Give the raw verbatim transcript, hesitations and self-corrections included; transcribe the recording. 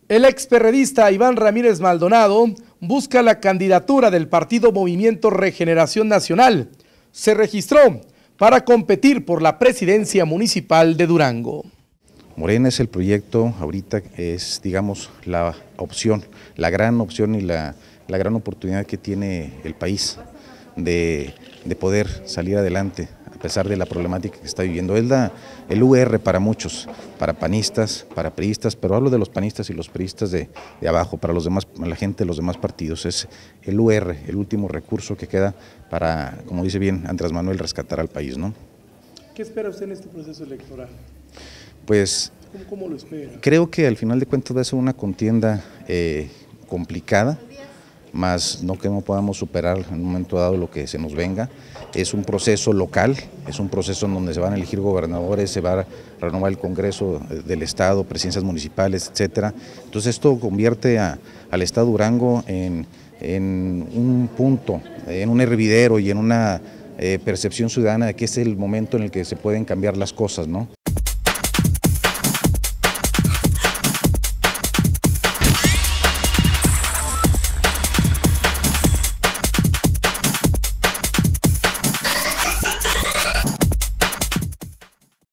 El experredista Iván Ramírez Maldonado busca la candidatura del partido Movimiento Regeneración Nacional. Se registró para competir por la presidencia municipal de Durango. Morena es el proyecto, ahorita es, digamos, la opción, la gran opción y la, la gran oportunidad que tiene el país de, de poder salir adelante a pesar de la problemática que está viviendo. Es la, el U R para muchos, para panistas, para priistas, pero hablo de los panistas y los priistas de, de abajo, para los demás, la gente de los demás partidos. Es el U R, el último recurso que queda para, como dice bien Andrés Manuel, rescatar al país, ¿no? ¿Qué espera usted en este proceso electoral? Pues ¿Cómo, cómo lo espera? Creo que al final de cuentas va a ser una contienda eh, complicada, más no que no podamos superar en un momento dado lo que se nos venga. Es un proceso local, es un proceso en donde se van a elegir gobernadores, se va a renovar el Congreso del Estado, presidencias municipales, etcétera. Entonces esto convierte a, al Estado Durango en, en un punto, en un hervidero y en una Eh, percepción ciudadana de que es el momento en el que se pueden cambiar las cosas, ¿no?